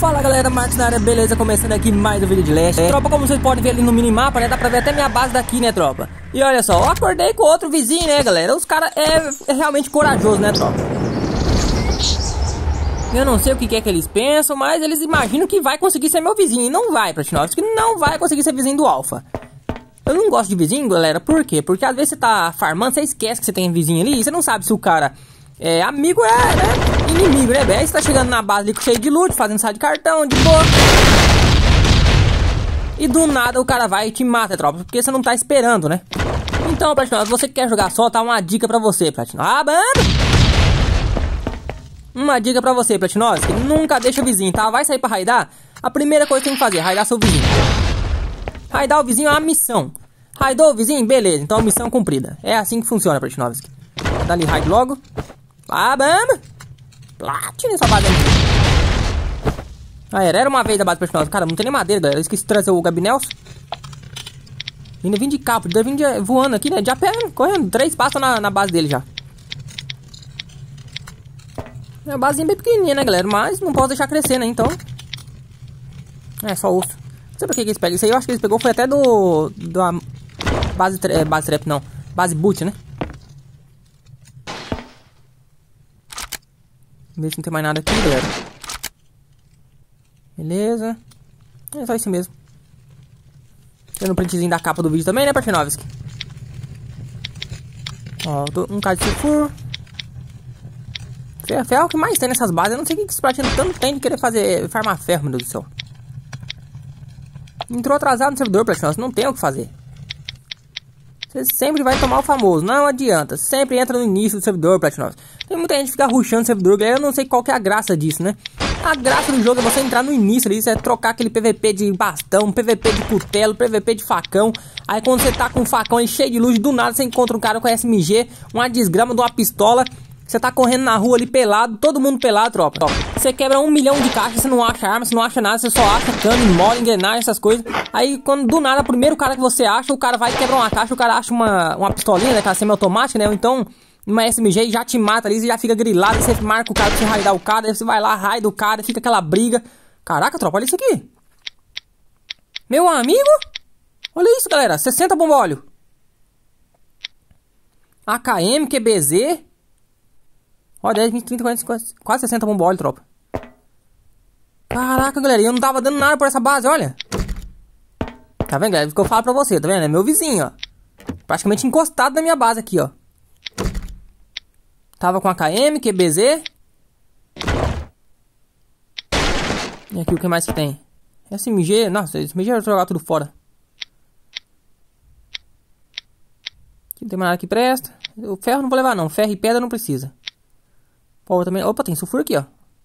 Fala galera, Marcos na área, beleza? Começando aqui mais um vídeo de Leste. Tropa, como vocês podem ver ali no minimapa, né? Dá pra ver até minha base daqui, né, tropa? E olha só, eu acordei com outro vizinho, né, galera? Os caras é realmente corajoso, né, tropa? Eu não sei o que é que eles pensam, mas eles imaginam que vai conseguir ser meu vizinho. E não vai, Platinovski, não vai conseguir ser vizinho do Alpha. Eu não gosto de vizinho, galera, por quê? Porque às vezes você tá farmando, você esquece que você tem vizinho ali e você não sabe se o cara é amigo, né? Inimigo, né, velho? Aí você tá chegando na base ali cheio de loot, fazendo sala de cartão, de boa. E do nada o cara vai e te mata, tropa, porque você não tá esperando, né? Então, Platinovski, você que quer jogar só, tá uma dica pra você, Platinovski. Ah, mano! Uma dica pra você, Platinovski, nunca deixa o vizinho, tá? Vai sair pra raidar, a primeira coisa que tem que fazer é raidar seu vizinho. Raidar o vizinho é uma missão. Raidou o vizinho? Beleza, então missão cumprida. É assim que funciona, Platinovski. Dá ali raid logo. Ah, bamba! Platina essa base aí. Ah, era uma vez a base Platinovski. Cara, não tem nem madeira, galera. Eu esqueci de trazer o Gabinelson. Ainda vim de carro, ainda vim voando aqui, né? Já correndo 3 passos na base dele já. É uma basezinha bem pequenininha, né, galera? Mas não posso deixar crescer, né? Então. É, só osso. Não sei pra que eles pegam. Isso aí eu acho que eles pegou foi até da base trap, não. Base boot, né? Ver se não tem mais nada aqui, galera. Beleza. É só isso mesmo. Tendo um printzinho da capa do vídeo também, né, Platinovski? Ó, um cara de sulfur. Ferro é o que mais tem nessas bases. Eu não sei o que esse platino tanto tem de querer farmar ferro, meu Deus do céu. Entrou atrasado no servidor, Platinovski, não tem o que fazer. Você sempre vai tomar o famoso, não adianta. Sempre entra no início do servidor, Platinovski. Tem muita gente que fica rushando o servidor, galera. Eu não sei qual que é a graça disso, né? A graça do jogo é você entrar no início ali, é trocar aquele PVP de bastão, PVP de cutelo, PVP de facão. Aí quando você tá com um facão aí cheio de luz, do nada você encontra um cara com SMG, uma desgrama de uma pistola. Você tá correndo na rua ali pelado, todo mundo pelado, tropa. Você quebra 1 milhão de caixas, você não acha arma, você não acha nada, você só acha cano, mola, engrenagem, essas coisas. Aí quando do nada, o primeiro cara que você acha, o cara vai quebrar uma caixa, o cara acha uma pistolinha, né, aquela semi-automática, né, ou então uma SMG e já te mata ali, você já fica grilado, você marca o cara pra você raidar o cara, aí você vai lá, raida o cara, fica aquela briga. Caraca, tropa, olha isso aqui. Meu amigo, olha isso, galera, 60 bombolho. AKM, QBZ. Ó, 10, 20, 30, 40, 50, quase 60 bombolho, tropa. Caraca, galera, eu não tava dando nada por essa base, olha. Tá vendo, galera? O que eu falo pra você, tá vendo? É meu vizinho, ó. Praticamente encostado na minha base aqui, ó. Tava com AKM, QBZ. E aqui o que mais que tem? SMG, nossa, SMG eu vou jogar tudo fora. Aqui não tem mais nada que presta. O ferro não vou levar não, ferro e pedra não precisa. Pô, também... Opa, tem sulfur aqui, ó.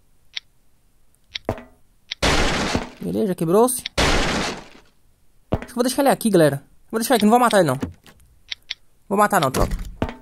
Beleza, quebrou-se. Acho que vou deixar ele aqui, galera. Vou deixar ele aqui, não vou matar ele, não. Vou matar não, tropa.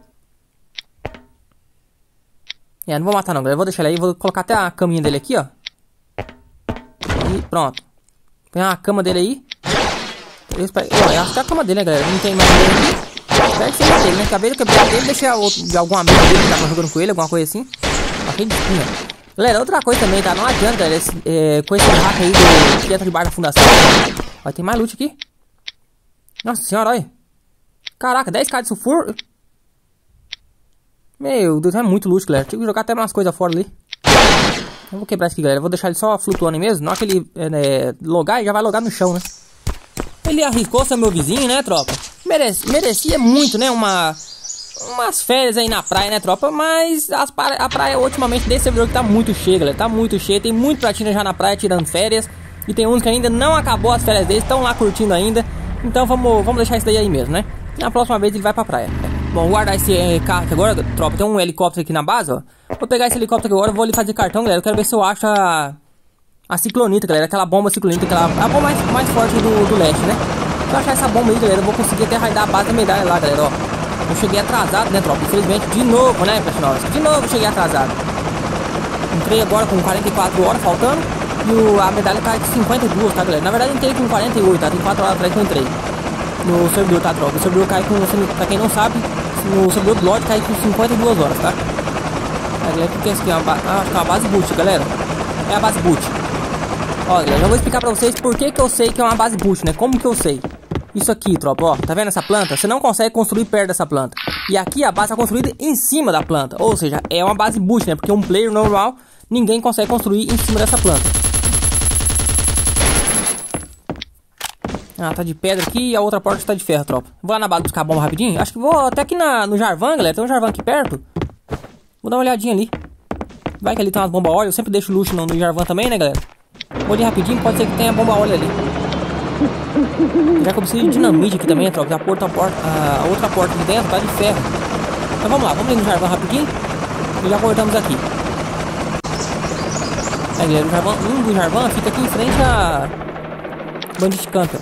É, não vou matar não, galera. Vou deixar ele aí, vou colocar até a caminha dele aqui, ó. E pronto. Põe a cama dele aí. Eu acho que é a cama dele, né, galera? Não tem mais ninguém aqui. Espero que seja dele, né? Acabei de quebrar dele, deixar outro de algum amigo dele que tava jogando com ele, alguma coisa assim. Cheio de espinha. Galera, outra coisa também, tá? Não adianta, galera, com esse hack aí que entra debaixo da fundação. Vai ter mais loot aqui. Nossa senhora, olha. Caraca, 10k de sulfur. Meu Deus, é muito loot, galera. Tive que jogar até umas coisas fora ali. Eu vou quebrar isso aqui, galera. Vou deixar ele só flutuando aí mesmo. Na hora que ele logar, ele já vai logar no chão, né? Ele arriscou ser meu vizinho, né, tropa? Merecia muito, né? Umas férias aí na praia, né, tropa? Mas a praia ultimamente desse servidor que tá muito cheia, galera. Tá muito cheia. Tem muito platina já na praia tirando férias. E tem uns que ainda não acabou as férias deles. Estão lá curtindo ainda. Então vamos deixar isso daí aí mesmo, né? Na próxima vez ele vai pra praia. Bom, vou guardar esse carro aqui agora, tropa. Tem um helicóptero aqui na base, ó. Vou pegar esse helicóptero aqui agora. Vou ali fazer cartão, galera. Eu quero ver se eu acho a ciclonita, galera. Aquela bomba ciclonita. A bomba mais forte do leste, né? Se eu achar essa bomba aí, galera, eu vou conseguir até raidar a base da medalha lá, galera, ó. Eu cheguei atrasado, né, tropa? Infelizmente, de novo, né, Platinovski? De novo eu cheguei atrasado. Entrei agora com 44 horas faltando. E a medalha cai de 52, tá, galera? Na verdade, eu entrei com 48, tá? Tem 4 horas atrás que eu entrei no servidor, tá, tropa? O servidor cai com, pra quem não sabe, no servidor Blood cai com 52 horas, tá? Aí, galera, o que é isso aqui? Acho que é uma base boot, galera. É a base boot. Ó, galera, eu vou explicar pra vocês por que eu sei que é uma base boost, né? Como que eu sei? Isso aqui, tropa, ó, tá vendo essa planta? Você não consegue construir perto dessa planta. E aqui a base tá construída em cima da planta. Ou seja, é uma base boost, né? Porque um player normal, ninguém consegue construir em cima dessa planta. Ah, tá de pedra aqui e a outra porta tá de ferro, tropa. Vou lá na base buscar a bomba rapidinho. Acho que vou até aqui no Jarvan, galera. Tem um Jarvan aqui perto. Vou dar uma olhadinha ali. Vai que ali tem umas bombas óleo. Eu sempre deixo luxo no Jarvan também, né, galera? Vou ali rapidinho, pode ser que tenha bomba óleo ali. Já que eu preciso de dinamite aqui também, tropa. A outra porta de dentro tá de ferro. Então vamos lá, vamos ali no Jarvan rapidinho. E já voltamos aqui. Aí, galera, um do Jarvan fica aqui em frente a Bandit Camper.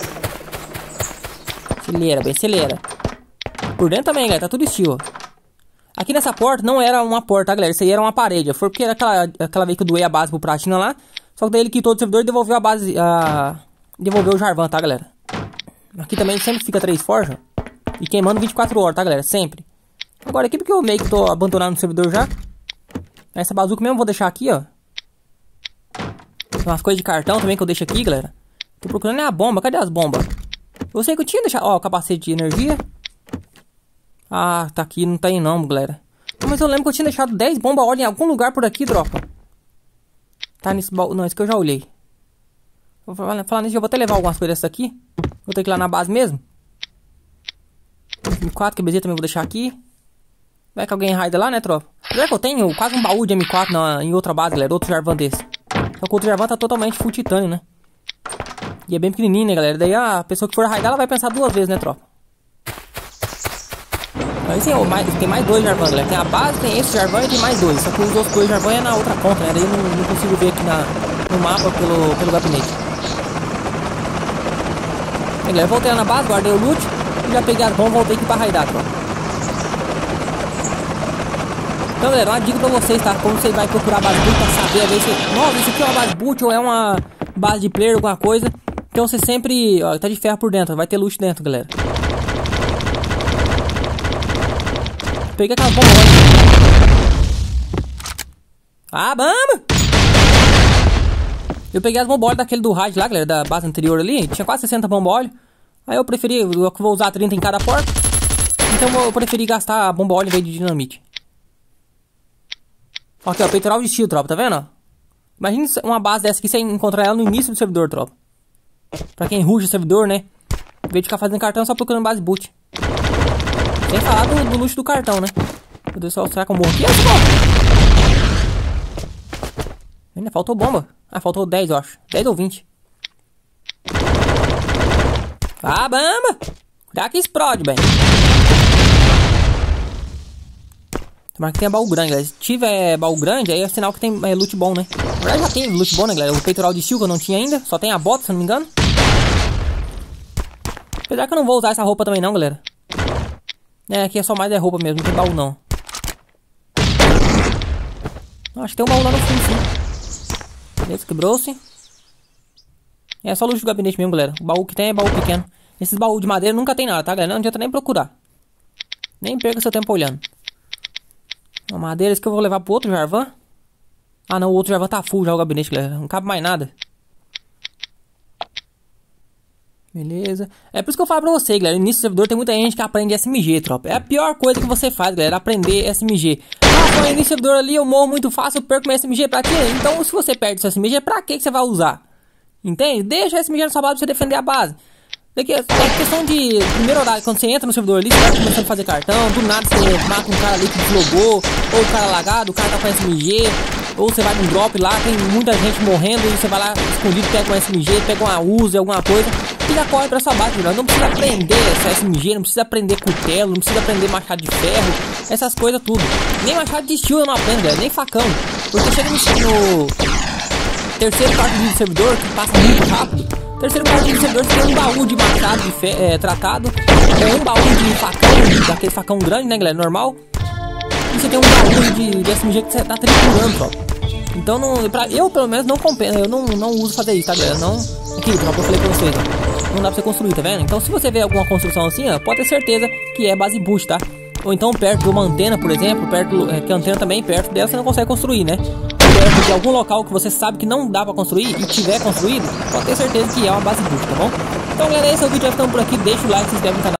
Acelera, bem, acelera. Por dentro também, galera, tá tudo estilo. Aqui nessa porta não era uma porta, tá, galera? Isso aí era uma parede. Foi porque era aquela vez que eu doei a base pro Pratina lá. Só que daí ele quitou do servidor e devolveu a base. Devolveu o Jarvan, tá, galera? Aqui também sempre fica 3 forjas. E queimando 24 horas, tá, galera? Sempre. Agora aqui porque eu meio que tô abandonando o servidor já. Essa bazuca mesmo eu vou deixar aqui, ó. Tem umas coisas de cartão também que eu deixo aqui, galera. Tô procurando a bomba. Cadê as bombas? Eu sei que eu tinha deixado... Ó, capacete de energia. Ah, tá aqui. Não tem não, galera. Mas eu lembro que eu tinha deixado 10 bombas óleo em algum lugar por aqui, tropa. Tá nesse baú... Não, esse que eu já olhei. Vou falar nisso, eu vou até levar algumas coisas dessas aqui. Vou ter que ir lá na base mesmo. M4, que beleza, também vou deixar aqui. Vai que alguém raida lá, né, tropa? Será que eu tenho quase um baú de M4 em outra base, galera? Outro Jarvan desse. Só que o outro Jarvan tá totalmente full titânio, né? E é bem pequenininho, né, galera? Daí a pessoa que for raidar, ela vai pensar 2 vezes, né, tropa? Aí sim, tem mais 2 Jarvan, galera. Tem a base, tem esse Jarvan e tem mais 2. Só que os outros 2 Jarvan é na outra conta, né? Daí eu não consigo ver aqui no mapa pelo gabinete. Aí, galera, voltei lá na base, guardei o loot. E já peguei as bombas, voltei aqui pra raidar, tropa. Então, galera, uma dica pra vocês, tá? Como você vai procurar a base boot pra saber, a ver se... Nossa, isso aqui é uma base boot ou é uma base de player, alguma coisa. Então você sempre... Ó, tá de ferro por dentro, vai ter loot dentro, galera. Peguei aquela bomba agora. Ah, bamba! Eu peguei as bomba óleo daquele do rádio lá, galera, da base anterior ali. Tinha quase 60 bomba óleo. Aí eu preferi... Eu vou usar 30 em cada porta. Então eu preferi gastar a bomba óleo em vez de dinamite. Aqui, ó, peitoral de steel, tropa, tá vendo? Imagina uma base dessa aqui, você encontrar ela no início do servidor, tropa. Pra quem ruxa o servidor, né? Em vez de ficar fazendo cartão, só procurando base boot. Sem falar do luxo do cartão, né? Meu Deus do céu, será que eu morro aqui? Ainda faltou bomba. Ah, faltou 10, eu acho. 10 ou 20. Ah, bamba! Cuidado que explode, bem. Tomara que tenha baú grande, galera. Se tiver baú grande, aí é sinal que tem loot bom, né? Na verdade já tem loot bom, né, galera? O peitoral de steel que eu não tinha ainda. Só tem a bota, se eu não me engano. Apesar que eu não vou usar essa roupa também não, galera. É, aqui é só mais roupa mesmo, não tem baú não. Acho que tem um baú lá no fundo, sim. Beleza, quebrou-se. É só luxo do gabinete mesmo, galera. O baú que tem é baú pequeno. Esses baús de madeira nunca tem nada, tá, galera? Não adianta nem procurar. Nem perca seu tempo olhando. A madeira, esse que eu vou levar pro outro Jarvan. Ah não, o outro Jarvan tá full já o gabinete, galera. Não cabe mais nada. Beleza. É por isso que eu falo pra você, galera. No início do servidor tem muita gente que aprende SMG, tropa. É a pior coisa que você faz, galera. Aprender SMG. Ah, no início do servidor ali eu morro muito fácil, eu perco meu SMG pra quê? Então se você perde seu SMG, pra que você vai usar? Entende? Deixa o SMG na sua base pra você defender a base. Daqui é questão de primeiro horário, quando você entra no servidor ali, você vai começando a fazer cartão, do nada você mata um cara ali que deslogou, ou o cara lagado, o cara tá com SMG, ou você vai num drop lá, tem muita gente morrendo e você vai lá escondido, pega um SMG, pega uma Uzi, alguma coisa, e já corre pra sua base, não precisa aprender essa SMG, não precisa aprender cutelo, não precisa aprender machado de ferro, essas coisas tudo. Nem machado de steel eu não aprendo, galera, nem facão, porque chega no terceiro quarto de servidor, que passa muito rápido. Terceiro quarto de servidor, você tem um baú de machado de tratado, um baú de facão, daquele facão grande, né, galera, normal. E você tem um baú de SMG que você tá triturando, tropa. Então, eu pelo menos não compensa, eu não uso fazer isso, tá, galera? Não, aqui, tropa, eu falei pra vocês, ó, não dá pra você construir, tá vendo? Então, se você vê alguma construção assim, ó, pode ter certeza que é base boost, tá? Ou então perto de uma antena, por exemplo, perto, que a antena também, perto dela você não consegue construir, né? perto de algum local que você sabe que não dá pra construir e tiver construído, pode ter certeza que é uma base boot, tá bom? Então galera, esse é o vídeo, já estamos por aqui, deixa o like, se inscreve no canal.